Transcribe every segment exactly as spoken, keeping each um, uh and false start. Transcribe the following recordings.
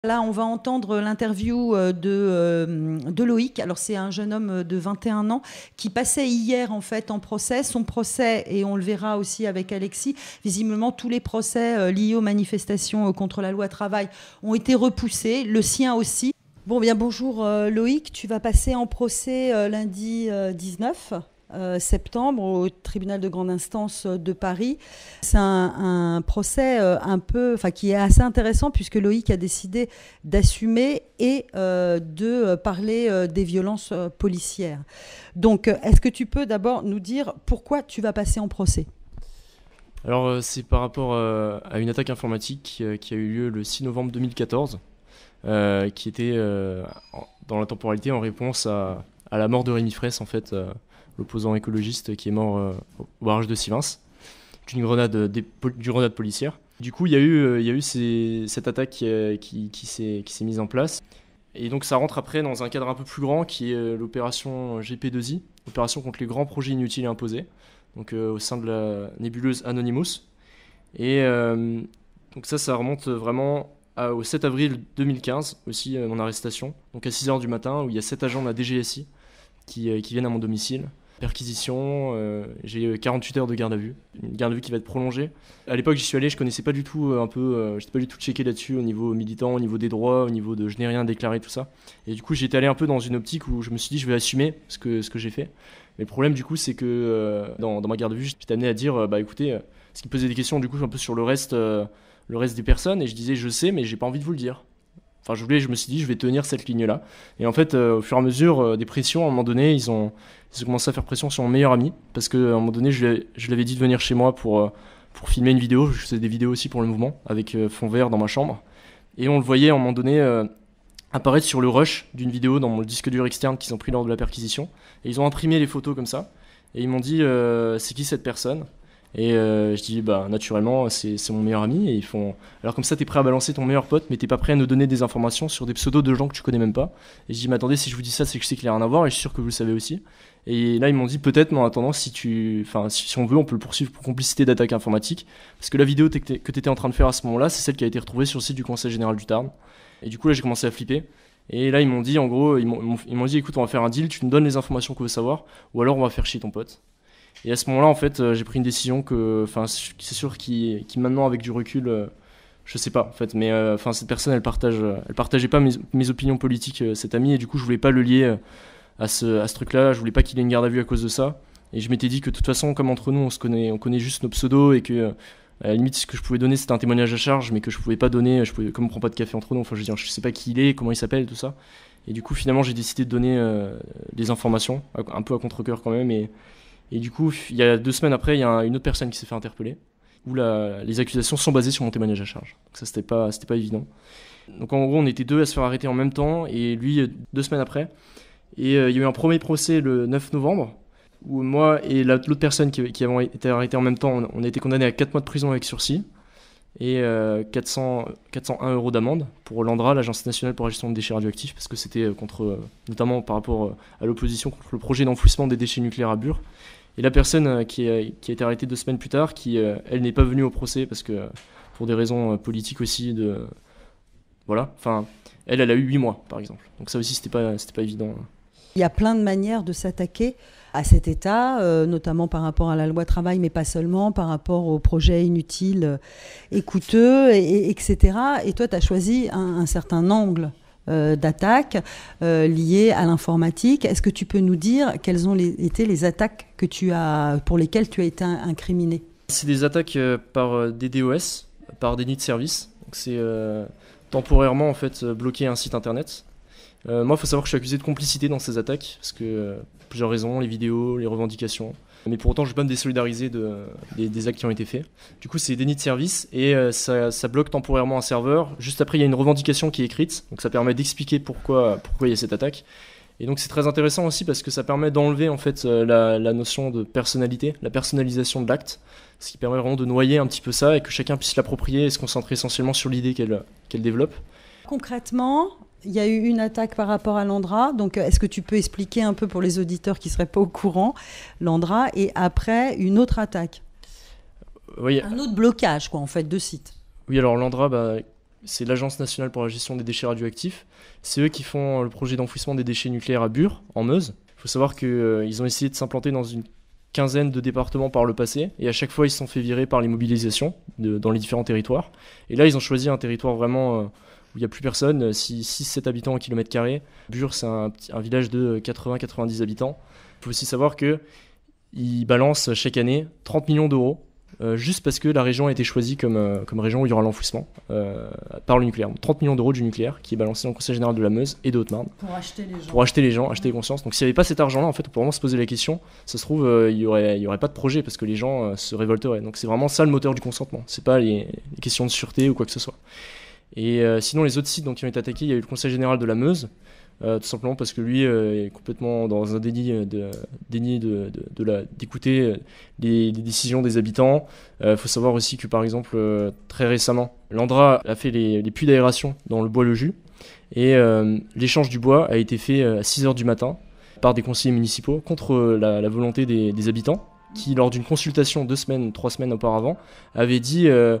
Là, on va entendre l'interview de, euh, de Loïc. Alors, c'est un jeune homme de vingt et un ans qui passait hier en fait en procès. Son procès, et on le verra aussi avec Alexis, visiblement tous les procès euh, liés aux manifestations contre la loi travail ont été repoussés. Le sien aussi. Bon, bien bonjour euh, Loïc. Tu vas passer en procès euh, lundi euh, dix-neuf Euh, septembre au tribunal de grande instance de Paris. C'est un, un procès euh, un peu, enfin qui est assez intéressant puisque Loïc a décidé d'assumer et euh, de parler euh, des violences euh, policières. Donc, euh, est-ce que tu peux d'abord nous dire pourquoi tu vas passer en procès ? Alors euh, c'est par rapport euh, à une attaque informatique euh, qui a eu lieu le six novembre deux mille quatorze, euh, qui était euh, en- dans la temporalité en réponse à, à la mort de Rémi Fraisse, en fait, euh, l'opposant écologiste qui est mort euh, au barrage de Sivens, d'une grenade, euh, des pol- d'une grenade policière. Du coup, il y a eu, euh, il y a eu ces- cette attaque qui, euh, qui, qui s'est, qui s'est mise en place. Et donc ça rentre après dans un cadre un peu plus grand qui est euh, l'opération G P deux I, opération contre les grands projets inutiles et imposés, donc euh, au sein de la nébuleuse Anonymous. Et euh, donc ça, ça remonte vraiment à- au sept avril deux mille quinze, aussi euh, mon arrestation, donc à six heures du matin, où il y a sept agents de la D G S I qui, euh, qui viennent à mon domicile. Perquisition, euh, j'ai euh, quarante-huit heures de garde à vue, une garde à vue qui va être prolongée. À l'époque j'y suis allé, je connaissais pas du tout euh, un peu, euh, j'étais pas du tout checké là-dessus au niveau militant, au niveau des droits, au niveau de je n'ai rien déclaré, tout ça. Et du coup j'étais allé un peu dans une optique où je me suis dit je vais assumer ce que, ce que j'ai fait. Mais le problème du coup c'est que euh, dans, dans ma garde à vue j'étais amené à dire euh, bah écoutez, euh, ce qui me posait des questions du coup un peu sur le reste, euh, le reste des personnes, et je disais je sais mais j'ai pas envie de vous le dire. Enfin je voulais, je me suis dit je vais tenir cette ligne-là. Et en fait euh, au fur et à mesure euh, des pressions, à un moment donné ils ont ils ont commencé à faire pression sur mon meilleur ami, parce qu'à un moment donné, je lui, ai- je lui avais dit de venir chez moi pour, euh, pour filmer une vidéo. Je faisais des vidéos aussi pour le mouvement, avec euh, fond vert dans ma chambre. Et on le voyait à un moment donné euh, apparaître sur le rush d'une vidéo dans mon disque dur externe qu'ils ont pris lors de la perquisition. Et ils ont imprimé les photos comme ça. Et ils m'ont dit euh, c'est qui cette personne ? Et euh, je dis bah naturellement c'est c'est mon meilleur ami. Et ils font alors comme ça t'es prêt à balancer ton meilleur pote, mais t'es pas prêt à nous donner des informations sur des pseudos de gens que tu connais même pas. Et je dis mais attendez, si je vous dis ça c'est que je sais qu'il n'y a rien à voir, et je suis sûr que vous le savez aussi. Et là ils m'ont dit peut-être mais en attendant si tu enfin si, si on veut on peut le poursuivre pour complicité d'attaque informatique, parce que la vidéo t'es- que t'étais en train de faire à ce moment-là c'est celle qui a été retrouvée sur le site du Conseil général du Tarn. Et du coup là j'ai commencé à flipper. Et là ils m'ont dit en gros ils m'ont ils m'ont- ils m'ont dit écoute on va faire un deal, tu nous donnes les informations qu'on veut savoir ou alors on va faire chier ton pote. Et à ce moment-là, en fait, euh, j'ai pris une décision que, enfin, c'est sûr qui, qui maintenant, avec du recul, euh, je sais pas, en fait, mais euh, enfin, cette personne, elle partage, euh, elle partageait pas mes, mes opinions politiques, euh, cet ami, et du coup, je voulais pas le lier euh, à ce, à ce truc-là. Je voulais pas qu'il ait une garde à vue à cause de ça. Et je m'étais dit que de toute façon, comme entre nous, on se connaît, on connaît juste nos pseudos, et que euh, à la limite, ce que je pouvais donner, c'était un témoignage à charge, mais que je pouvais pas donner. Je pouvais, comme on prend pas de café entre nous, enfin, je veux dire, je sais pas qui il est, comment il s'appelle, tout ça. Et du coup, finalement, j'ai décidé de donner euh, des informations, un peu à contre-cœur quand même, et et du coup, il y a deux semaines après, il y a un- une autre personne qui s'est fait interpeller, où la- les accusations sont basées sur mon témoignage à charge. Donc ça, c'était pas, c'était pas évident. Donc en gros, on était deux à se faire arrêter en même temps, et lui, euh, deux semaines après. Et euh, il y a eu un premier procès le neuf novembre, où moi et la- l'autre personne qui, qui avait été arrêtée en même temps, on, on a été condamnés à quatre mois de prison avec sursis, et euh, quatre cents, quatre cent un euros d'amende pour l'ANDRA, l'Agence nationale pour la gestion des déchets radioactifs, parce que c'était euh, contre, euh, notamment par rapport euh, à l'opposition contre le projet d'enfouissement des déchets nucléaires à Bure. Et la personne euh, qui, est- qui a été arrêtée deux semaines plus tard, qui, euh, elle, n'est pas venue au procès parce que, euh, pour des raisons euh, politiques aussi, de, voilà, enfin, elle, elle a eu huit mois, par exemple. Donc ça aussi, c'était pas, c'était pas évident. Il y a plein de manières de s'attaquer à cet État, euh, notamment par rapport à la loi travail, mais pas seulement, par rapport aux projets inutiles euh, et coûteux, et, et- etc. Et toi, tu as choisi un, un certain angle euh, d'attaque euh, lié à l'informatique. Est-ce que tu peux nous dire quelles ont les- été les attaques que tu as, pour lesquelles tu as été in- incriminé ? C'est des attaques euh, par euh, des DOS, par déni de service. Donc c'est euh, temporairement, en fait, euh, bloquer un site internet. Euh, moi, il faut savoir que je suis accusé de complicité dans ces attaques, parce que euh, plusieurs raisons, les vidéos, les revendications. Mais pour autant, je ne vais pas me désolidariser de, des, des actes qui ont été faits. Du coup, c'est déni de service, et euh, ça, ça bloque temporairement un serveur. Juste après, il y a une revendication qui est écrite, donc ça permet d'expliquer pourquoi, pourquoi il y a cette attaque. Et donc c'est très intéressant aussi parce que ça permet d'enlever en fait euh, la, la notion de personnalité, la personnalisation de l'acte, ce qui permet vraiment de noyer un petit peu ça et que chacun puisse l'approprier et se concentrer essentiellement sur l'idée qu'elle qu'elle développe. Concrètement, il y a eu une attaque par rapport à l'ANDRA. Donc, euh, est-ce que tu peux expliquer un peu pour les auditeurs qui ne seraient pas au courant, l'ANDRA, et après, une autre attaque ? Oui, Un autre blocage, quoi, en fait, de site. oui alors l'ANDRA, bah, c'est l'Agence nationale pour la gestion des déchets radioactifs. C'est eux qui font le projet d'enfouissement des déchets nucléaires à Bure, en Meuse. Il faut savoir qu'ils euh, ont essayé de s'implanter dans une quinzaine de départements par le passé, et à chaque fois ils se sont fait virer par les mobilisations de, dans les différents territoires. Et là ils ont choisi un territoire vraiment euh, où il n'y a plus personne, six sept habitants au kilomètre carré. Bure, c'est un, un village de quatre-vingts à quatre-vingt-dix habitants. Il faut aussi savoir qu'ils balancent chaque année trente millions d'euros Euh, juste parce que la région a été choisie comme, euh, comme région où il y aura l'enfouissement euh, par le nucléaire. Donc, trente millions d'euros du nucléaire qui est balancé dans le Conseil général de la Meuse et de Haute-Marne. Pour acheter les gens. Pour acheter les gens, acheter les consciences. Donc s'il n'y avait pas cet argent-là, en fait, on peut vraiment se poser la question, ça se trouve, euh, il n'y aurait, il y aurait pas de projet parce que les gens euh, se révolteraient. Donc c'est vraiment ça le moteur du consentement. C'est pas les, les questions de sûreté ou quoi que ce soit. Et euh, sinon, les autres sites donc, qui ont été attaqués, il y a eu le Conseil général de la Meuse. Euh, tout simplement parce que lui euh, est complètement dans un déni de, déni de, de, de la, d'écouter les, les décisions des habitants. Il euh, faut savoir aussi que par exemple, euh, très récemment, l'Andra a fait les, les puits d'aération dans le Bois-le-Jus et euh, l'échange du bois a été fait à six heures du matin par des conseillers municipaux contre la, la volonté des, des habitants qui, lors d'une consultation deux semaines, trois semaines auparavant, avaient dit... Euh,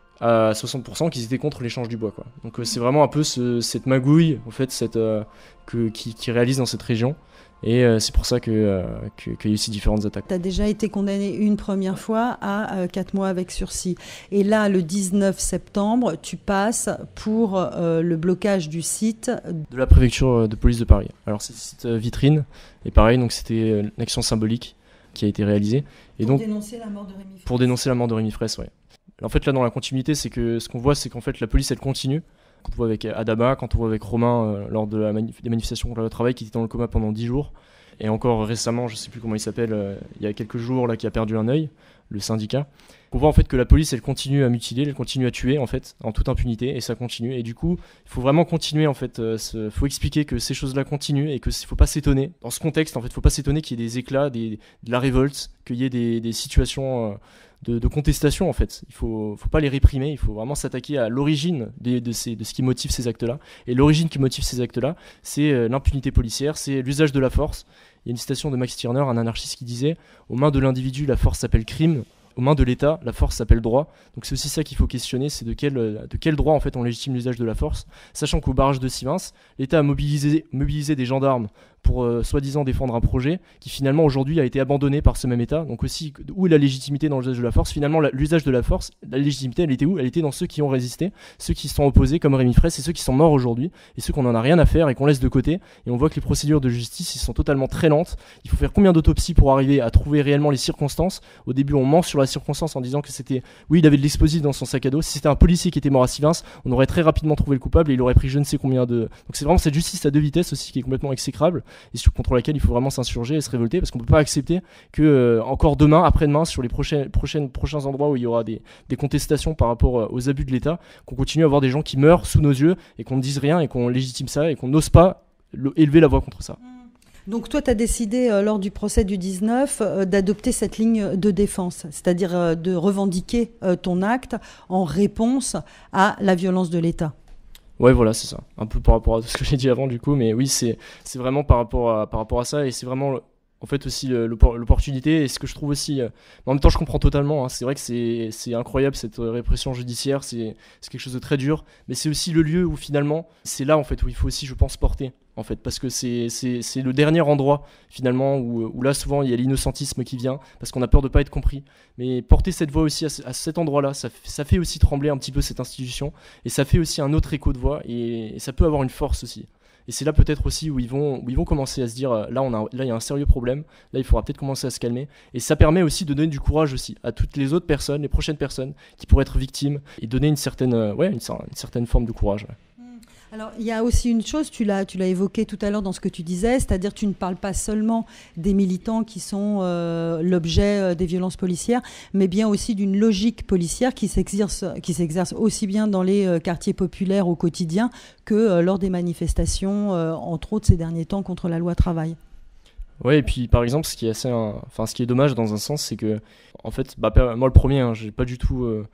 à soixante pour cent qu'ils étaient contre l'échange du bois, quoi. Donc euh, c'est vraiment un peu ce, cette magouille en fait, cette, euh, que, qui, qui réalise dans cette région et euh, c'est pour ça que, euh, que, qu'il y a eu ces différentes attaques. Tu as déjà été condamné une première fois à euh, quatre mois avec sursis et là le dix-neuf septembre tu passes pour euh, le blocage du site de la préfecture de police de Paris. Alors c'est le site euh, vitrine et pareil, donc c'était une action symbolique qui a été réalisée et pour donc, dénoncer la mort de Rémi Fraisse. Pour dénoncer la mort de Rémi Fraisse, ouais. En fait, là, dans la continuité, c'est que ce qu'on voit, c'est qu'en fait, la police, elle continue. Quand on voit avec Adama, quand on voit avec Romain euh, lors de la manif- des manifestations contre le travail, qui était dans le coma pendant dix jours. Et encore récemment, je ne sais plus comment il s'appelle, euh, il y a quelques jours, là, qui a perdu un œil, le syndicat. On voit en fait que la police, elle continue à mutiler, elle continue à tuer, en fait, en toute impunité, et ça continue. Et du coup, il faut vraiment continuer, en fait. Il euh, faut expliquer que ces choses-là continuent et qu'il ne faut pas s'étonner. Dans ce contexte, en fait, il ne faut pas s'étonner qu'il y ait des éclats, des, de la révolte, qu'il y ait des, des situations... Euh, De, de contestation en fait. Il faut, faut pas les réprimer, il faut vraiment s'attaquer à l'origine de, de, ces, de ce qui motive ces actes-là. Et l'origine qui motive ces actes-là, c'est euh, l'impunité policière, c'est l'usage de la force. Il y a une citation de Max Stirner, un anarchiste, qui disait « Aux mains de l'individu, la force s'appelle crime. Aux mains de l'État, la force s'appelle droit. » Donc c'est aussi ça qu'il faut questionner, c'est de quel, de quel droit en fait on légitime l'usage de la force. Sachant qu'au barrage de Sivens, l'État a mobilisé, mobilisé des gendarmes pour euh, soi-disant défendre un projet qui finalement aujourd'hui a été abandonné par ce même État. Donc aussi, où est la légitimité dans l'usage de la force? Finalement, la, l'usage de la force, la légitimité, elle était où? Elle était dans ceux qui ont résisté, ceux qui se sont opposés comme Rémi Fraisse et ceux qui sont morts aujourd'hui, et ceux qu'on n'en a rien à faire et qu'on laisse de côté. Et on voit que les procédures de justice, ils sont totalement très lentes. Il faut faire combien d'autopsies pour arriver à trouver réellement les circonstances? Au début, on ment sur la circonstance en disant que c'était, oui, il avait de l'explosif dans son sac à dos. Si c'était un policier qui était mort à Sivens, on aurait très rapidement trouvé le coupable et il aurait pris je ne sais combien de... Donc c'est vraiment cette justice à deux vitesses aussi qui est complètement exécrable et sur, contre laquelle il faut vraiment s'insurger et se révolter parce qu'on ne peut pas accepter que euh, encore demain, après-demain, sur les prochains, prochaines, prochains endroits où il y aura des, des contestations par rapport euh, aux abus de l'État, qu'on continue à avoir des gens qui meurent sous nos yeux et qu'on ne dise rien et qu'on légitime ça et qu'on n'ose pas le, élever la voix contre ça. Donc toi, tu as décidé, euh, lors du procès du dix-neuf, euh, d'adopter cette ligne de défense, c'est-à-dire euh, de revendiquer euh, ton acte en réponse à la violence de l'État. Ouais, voilà, c'est ça. Un peu par rapport à ce que j'ai dit avant, du coup, mais oui, c'est, c'est vraiment par rapport à, par rapport à ça, et c'est vraiment, en fait, aussi l'opportunité, et ce que je trouve aussi... Euh, en même temps, je comprends totalement, hein, c'est vrai que c'est, c'est incroyable, cette répression judiciaire, c'est, c'est quelque chose de très dur, mais c'est aussi le lieu où, finalement, c'est là, en fait, où il faut aussi, je pense, porter, en fait, parce que c'est, c'est, c'est le dernier endroit, finalement, où, où là, souvent, il y a l'innocentisme qui vient, parce qu'on a peur de ne pas être compris. Mais porter cette voix aussi à, ce, à cet endroit-là, ça, ça fait aussi trembler un petit peu cette institution, et ça fait aussi un autre écho de voix, et, et ça peut avoir une force aussi. Et c'est là peut-être aussi où ils vont, où ils vont commencer à se dire, là, on a, là, il y a un sérieux problème, là, il faudra peut-être commencer à se calmer. Et ça permet aussi de donner du courage aussi à toutes les autres personnes, les prochaines personnes qui pourraient être victimes, et donner une certaine, ouais, une, une certaine forme de courage. Ouais. Alors, il y a aussi une chose, tu l'as, tu l'as évoqué tout à l'heure dans ce que tu disais, c'est-à-dire que tu ne parles pas seulement des militants qui sont euh, l'objet euh, des violences policières, mais bien aussi d'une logique policière qui s'exerce, qui s'exerce aussi bien dans les euh, quartiers populaires au quotidien que euh, lors des manifestations, euh, entre autres ces derniers temps, contre la loi travail. Ouais, et puis par exemple, ce qui est assez, enfin, ce qui est dommage dans un sens, c'est que, en fait, bah, moi le premier, hein, j'ai pas du tout... Euh,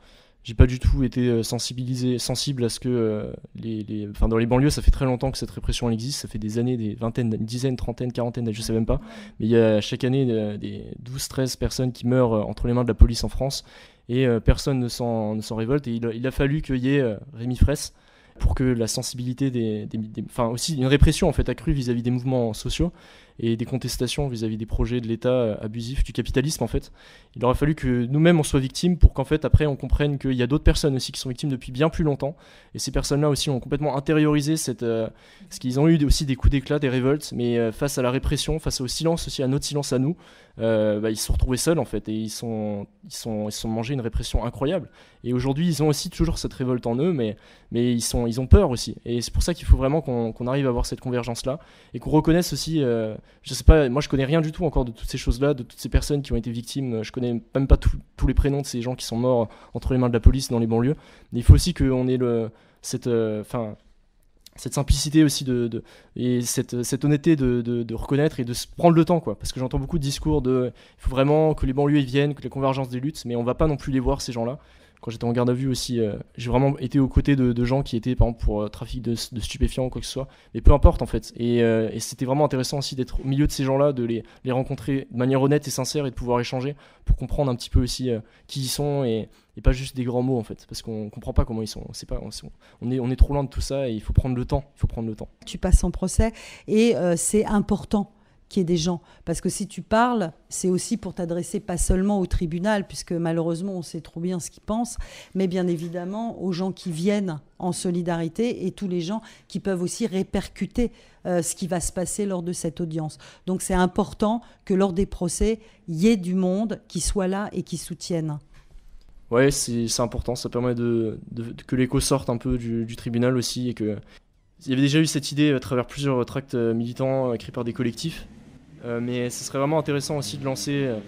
j'ai pas du tout été sensibilisé, sensible à ce que euh, les, les, enfin dans les banlieues, ça fait très longtemps que cette répression elle existe, ça fait des années, des vingtaines, une dizaine, trentaine, quarantaine, je sais même pas, mais il y a chaque année euh, des douze treize personnes qui meurent euh, entre les mains de la police en France, et euh, personne ne s'en, ne s'en révolte, et il, il a fallu qu'il y ait euh, Rémi Fraisse pour que la sensibilité des, des, des, enfin aussi une répression en fait accrue vis-à-vis des mouvements sociaux et des contestations vis-à-vis des projets de l'État abusifs, du capitalisme en fait. Il aura fallu que nous-mêmes on soit victimes pour qu'en fait après on comprenne qu'il y a d'autres personnes aussi qui sont victimes depuis bien plus longtemps, et ces personnes-là aussi ont complètement intériorisé cette, euh, parce qu'ils ont eu aussi des coups d'éclat, des révoltes, mais euh, face à la répression, face au silence aussi, à notre silence à nous, euh, bah, ils se sont retrouvés seuls en fait, et ils sont, ils sont, ils se sont mangés une répression incroyable. Et aujourd'hui ils ont aussi toujours cette révolte en eux, mais, mais ils, sont, ils ont peur aussi, et c'est pour ça qu'il faut vraiment qu'on, qu'on arrive à avoir cette convergence-là, et qu'on reconnaisse aussi, euh, je sais pas, moi je connais rien du tout encore de toutes ces choses-là, de toutes ces personnes qui ont été victimes, je connais même pas tout, tous les prénoms de ces gens qui sont morts entre les mains de la police dans les banlieues, mais il faut aussi qu'on ait le, cette, enfin, euh, cette simplicité aussi de, de, et cette, cette honnêteté de, de, de reconnaître et de se prendre le temps, quoi, parce que j'entends beaucoup de discours de il faut vraiment que les banlieues y viennent, que la convergence des luttes, mais on va pas non plus les voir ces gens-là. Quand j'étais en garde à vue aussi, euh, j'ai vraiment été aux côtés de, de gens qui étaient par exemple pour euh, trafic de, de stupéfiants ou quoi que ce soit, mais peu importe en fait. Et, euh, et c'était vraiment intéressant aussi d'être au milieu de ces gens-là, de les, les rencontrer de manière honnête et sincère et de pouvoir échanger pour comprendre un petit peu aussi euh, qui ils sont, et, et pas juste des grands mots en fait, parce qu'on comprend pas comment ils sont. On sait pas, on, on est on est trop loin de tout ça, et il faut prendre le temps. Il faut prendre le temps. Tu passes en procès et euh, c'est important qu'il y ait des gens, parce que si tu parles, c'est aussi pour t'adresser pas seulement au tribunal, puisque malheureusement on sait trop bien ce qu'ils pensent, mais bien évidemment aux gens qui viennent en solidarité et tous les gens qui peuvent aussi répercuter euh, ce qui va se passer lors de cette audience. Donc c'est important que lors des procès, il y ait du monde qui soit là et qui soutienne. Ouais, c'est, c'est important, ça permet de, de, de que l'écho sorte un peu du, du tribunal aussi, et que il y avait déjà eu cette idée à travers plusieurs tracts militants écrits par des collectifs, euh, mais ce serait vraiment intéressant aussi de lancer euh,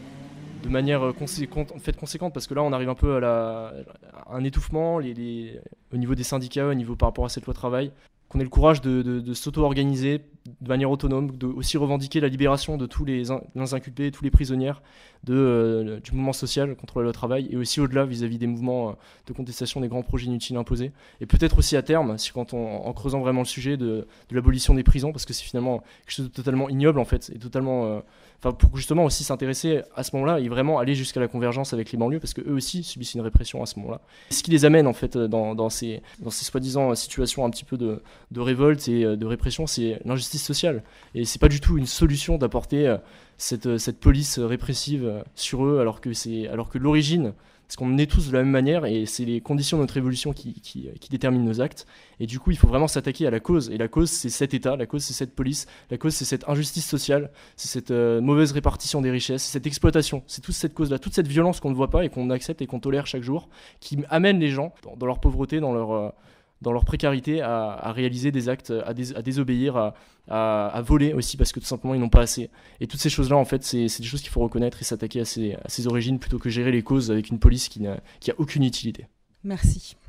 de manière conséquente, en fait conséquente, parce que là on arrive un peu à, la, à un étouffement les, les, au niveau des syndicats, au niveau par rapport à cette loi travail, qu'on ait le courage de, de, de s'auto-organiser de manière autonome, de aussi revendiquer la libération de tous les, in, les inculpés, tous les prisonniers de, euh, du mouvement social contre la loi travail, et aussi au-delà vis-à-vis des mouvements euh, de contestation des grands projets inutiles imposés, et peut-être aussi à terme, si, quand on, en creusant vraiment le sujet de, de l'abolition des prisons, parce que c'est finalement quelque chose de totalement ignoble en fait, et totalement, euh, enfin pour justement aussi s'intéresser à ce moment-là et vraiment aller jusqu'à la convergence avec les banlieues, parce que eux aussi subissent une répression à ce moment-là. Ce qui les amène en fait dans, dans ces, dans ces soi-disant situations un petit peu de, de révolte et de répression, c'est l'injustice sociale, et c'est pas du tout une solution d'apporter euh, cette, cette police répressive euh, sur eux, alors que c'est, alors que l'origine, parce qu'on est tous de la même manière, et c'est les conditions de notre évolution qui, qui, qui déterminent nos actes, et du coup il faut vraiment s'attaquer à la cause, et la cause c'est cet État, la cause c'est cette police, la cause c'est cette injustice sociale, c'est cette euh, mauvaise répartition des richesses, c'est cette exploitation, c'est toute cette cause-là, toute cette violence qu'on ne voit pas et qu'on accepte et qu'on tolère chaque jour, qui amène les gens dans, dans leur pauvreté, dans leur... Euh, dans leur précarité, à, à réaliser des actes, à, dés, à désobéir, à, à, à voler aussi, parce que tout simplement ils n'ont pas assez. Et toutes ces choses-là, en fait, c'est, c'est des choses qu'il faut reconnaître et s'attaquer à ses, à ses origines, plutôt que gérer les causes avec une police qui n'a, qui a aucune utilité. Merci.